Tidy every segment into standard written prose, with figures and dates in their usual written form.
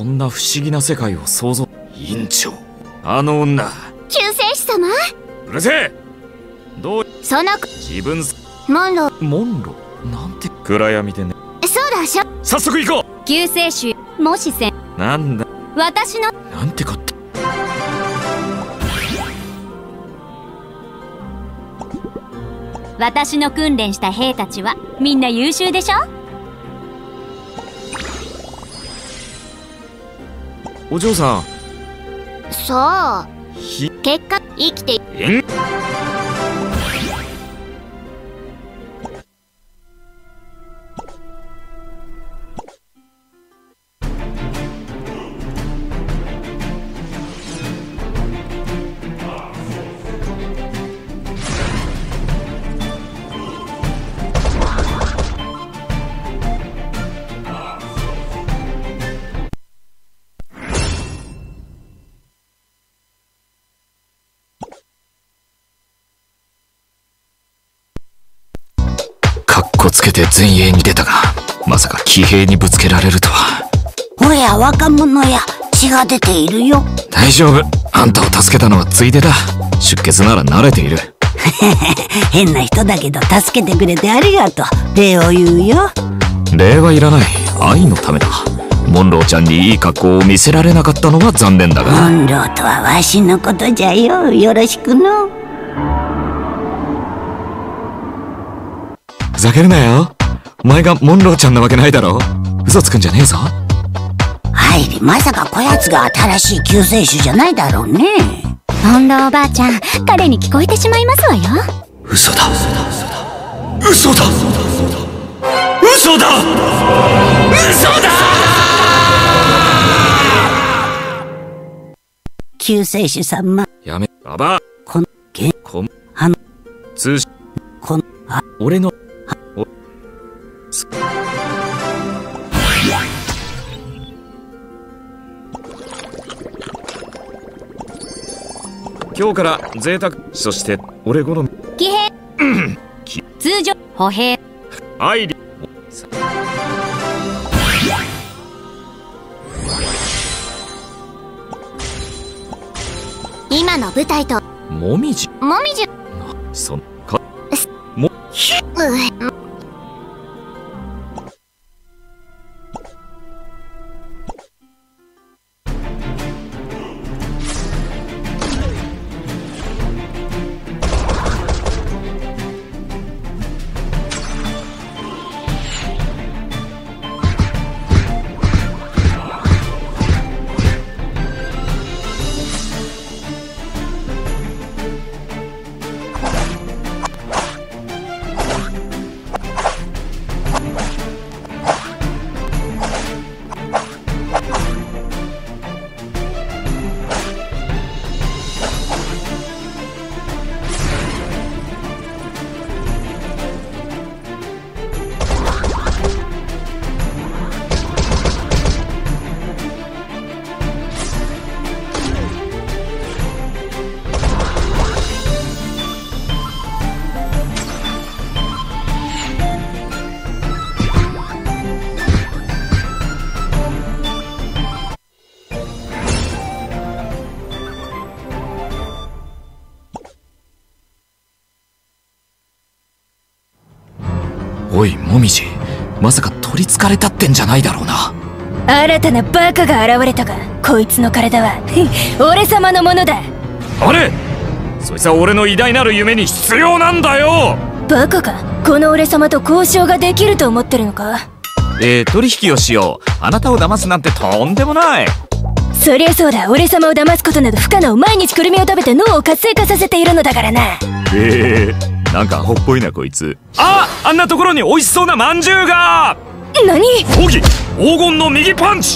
そんな不思議な世界を想像。院長、あの女。 救世主様。 うるせえ。どうその自分モンロなんて暗闇でね。 そうだしょ。 早速行こう。救世主もしせん。 なんだ私のなんてこった。 私の訓練した兵たちはみんな優秀でしょ。 お嬢さん。 そう結果生きてこつけて前衛に出たが、まさか騎兵にぶつけられるとは。 おや若者や、血が出ているよ。 大丈夫、あんたを助けたのはついでだ。出血なら慣れている。 変な人だけど助けてくれてありがとう。礼を言うよ。 礼はいらない、愛のためだ。モンローちゃんにいい格好を見せられなかったのは残念だが。 モンローとはわしのことじゃよ。よろしくの。 ふざけるなよ。お前がモンローちゃんなわけないだろ。嘘つくんじゃねえぞ。 愛理、まさかこやつが新しい救世主じゃないだろうね。 モンローおばあちゃん、彼に聞こえてしまいますわよ。 嘘だ嘘だ嘘だ救世主様。 やめ、ババア。 このけこんあの通信この俺の今日から贅沢。そして俺好み騎兵通常歩兵愛理。 今の部隊ともみじそんかもひおい、もみじ、まさか取りつかれたってんじゃないだろうな。 新たなバカが現れたが、こいつの体は俺様のものだ。 あれ、そいつは俺の偉大なる夢に必要なんだよ。 バカか、この俺様と交渉ができると思ってるのか。 取引をしよう。あなたを騙すなんてとんでもない。 そりゃそうだ、俺様を騙すことなど不可能。毎日くるみを食べて脳を活性化させているのだからな。 なんかアホっぽいなこいつ。あんなところに美味しそうなまんじゅうが。 何？ 奥義黄金の右パンチ。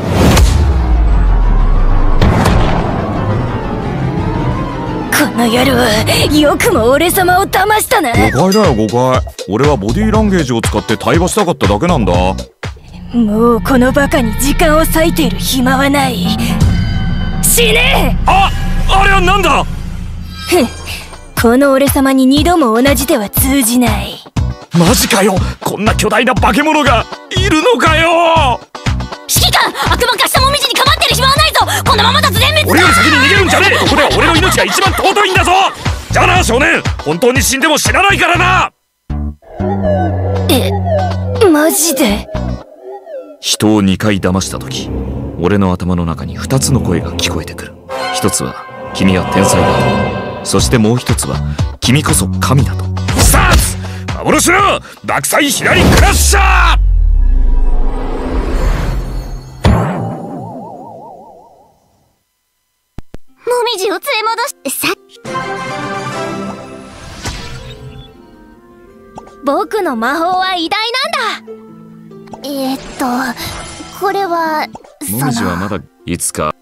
この野郎、よくも俺様を騙したな。 誤解だよ誤解。俺はボディーランゲージを使って対話したかっただけなんだ。 もうこのバカに時間を割いている暇はない。死ね！ あれはなんだ。 この俺様に二度も同じでは通じない。 マジかよ、こんな巨大な化け物がいるのかよ。 引きか悪魔化したもみじにかまってる暇はないぞ。このままだと全滅だ。 俺より先に逃げるんじゃねえ。ここでは俺の命が一番尊いんだぞ。じゃあな少年、本当に死んでも死なないからな。 マジで？ 人を2回騙した時、俺の頭の中に2つの声が聞こえてくる。一つは君は天才だと、そしてもう一つは君こそ神だと。 さあ幻の爆砕ヒラリクラッシャー。 もみじを連れ戻してさ。 僕の魔法は偉大なんだ。 これはもみじはまだいつか。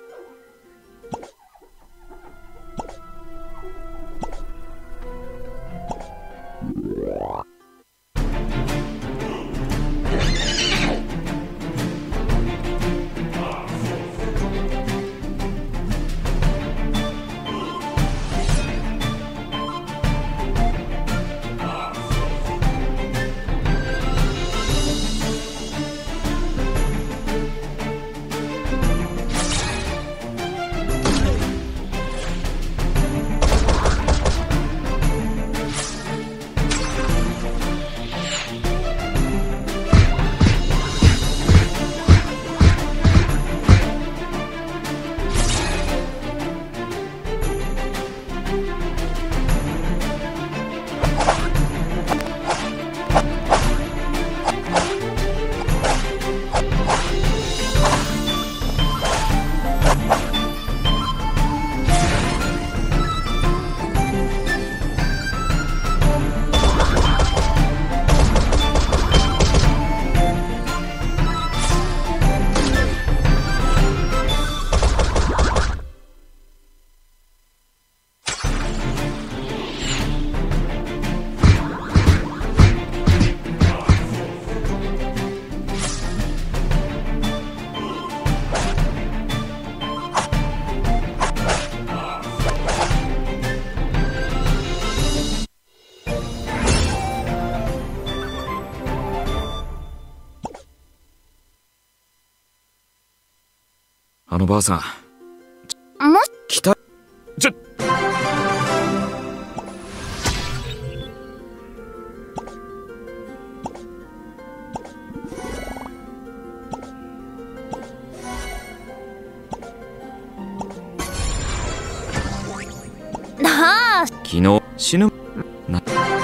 あのばあさん、 も来た。 なあ、 昨日死ぬな。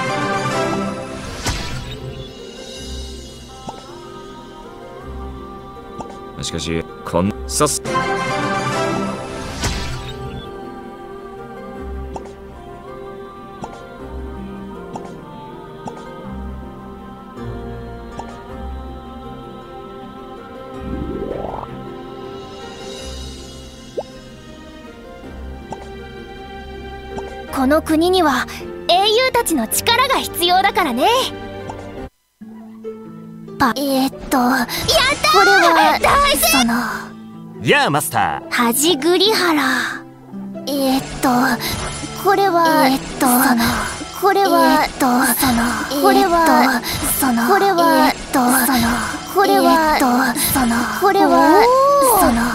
しかしこんさすこの国には英雄たちの力が必要だからね。 やったこれはそのやあマスター。 はじぐりはら。 これはそのこれはそのこれはそのこれはそのこれはそのこれはその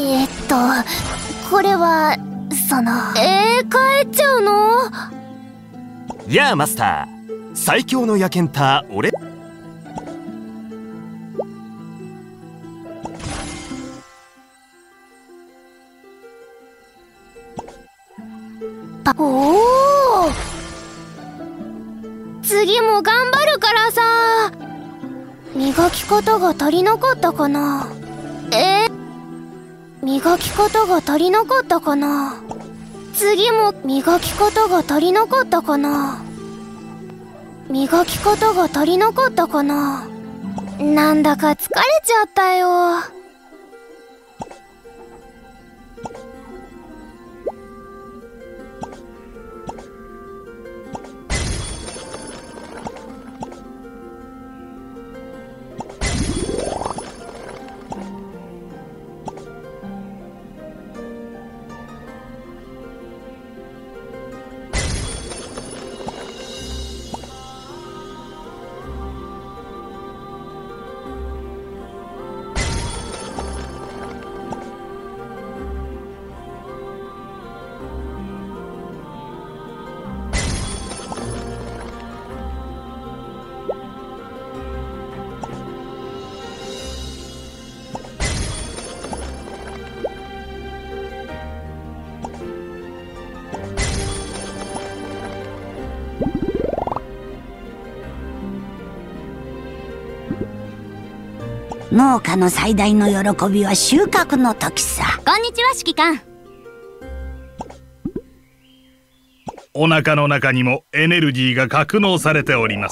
これはその帰っちゃうの？ やあマスター。最強の野犬ター俺。 おお、次も頑張るからさ。磨き方が足りなかったかな。磨き方が足りなかったかな。次も磨き方が足りなかったかな。磨き方が足りなかったかな。なんだか疲れちゃったよ。 農家の最大の喜びは収穫の時さ。 こんにちは指揮官。 お腹の中にもエネルギーが格納されております。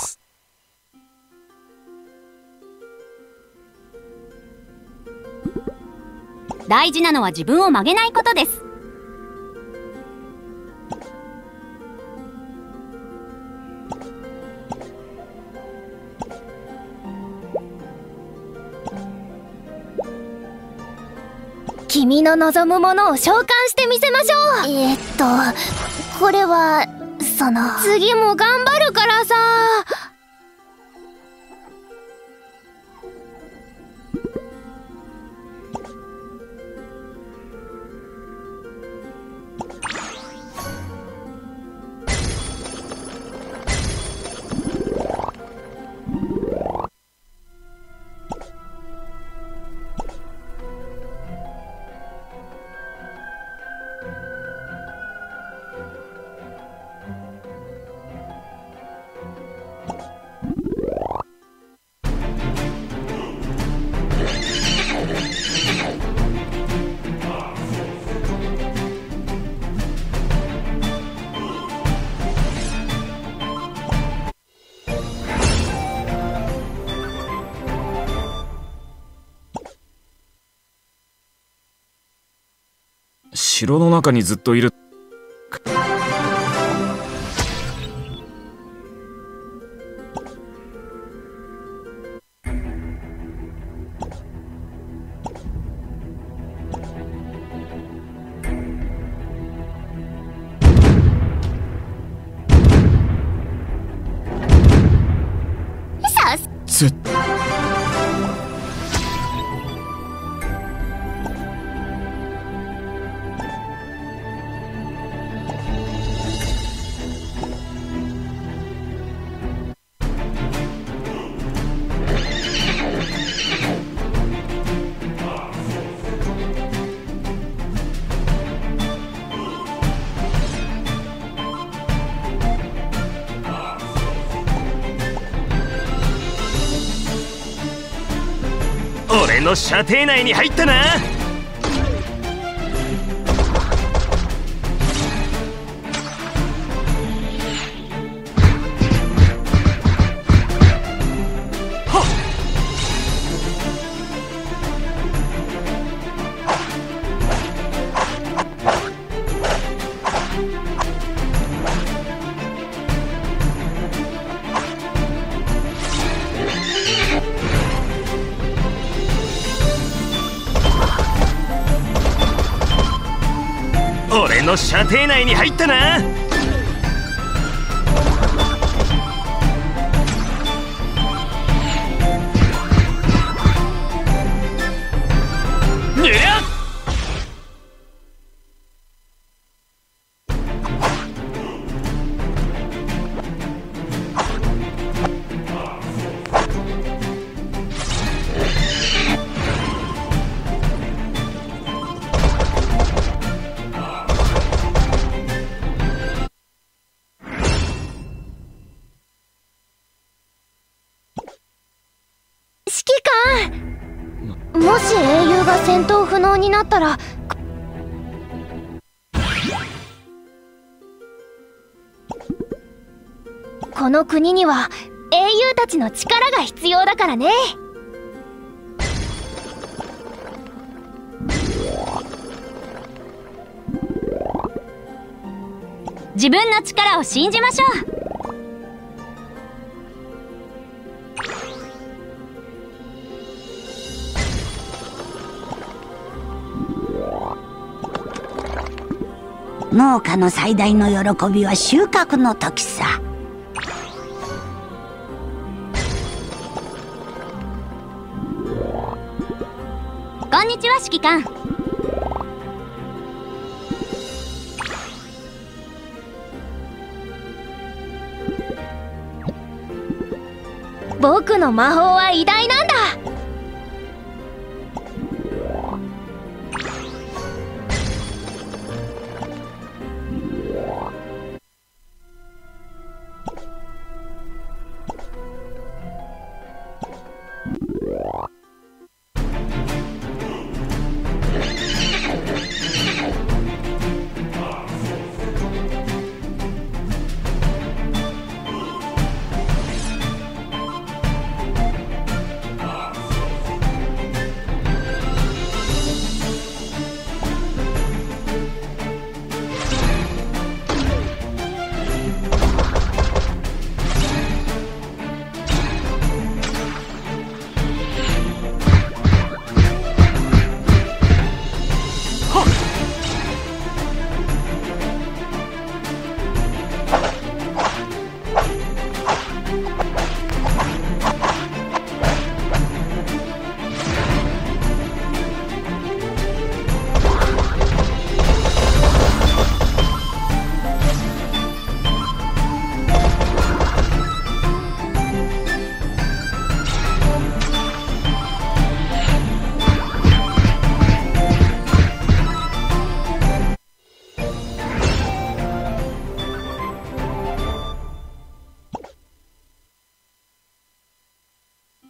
大事なのは自分を曲げないことです。君の望むものを召喚してみせましょう。 これは次も頑張るからさ。 城の中にずっといる。 俺の射程内に入ったな。俺の射程内に入ったな。にゃっ。 もし英雄が戦闘不能になったら、この国には英雄たちの力が必要だからね。自分の力を信じましょう。 農家の最大の喜びは収穫の時さ。 こんにちは指揮官。僕の魔法は偉大なんだ。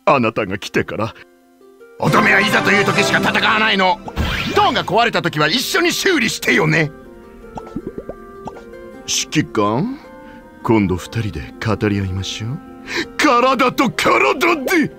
あなたが来てから乙女はいざという時しか戦わないの。塔が壊れた時は一緒に修理してよね。指揮官、今度2人で語り合いましょう。体と体で。